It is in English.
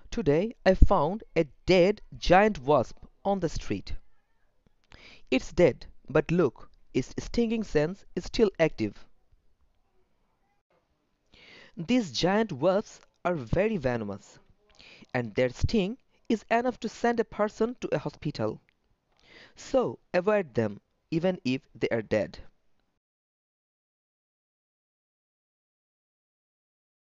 Today I found a dead giant wasp on the street. It's dead, but look, its stinging sense is still active. These giant wasps are very venomous, and their sting is enough to send a person to a hospital. So avoid them, even if they are dead.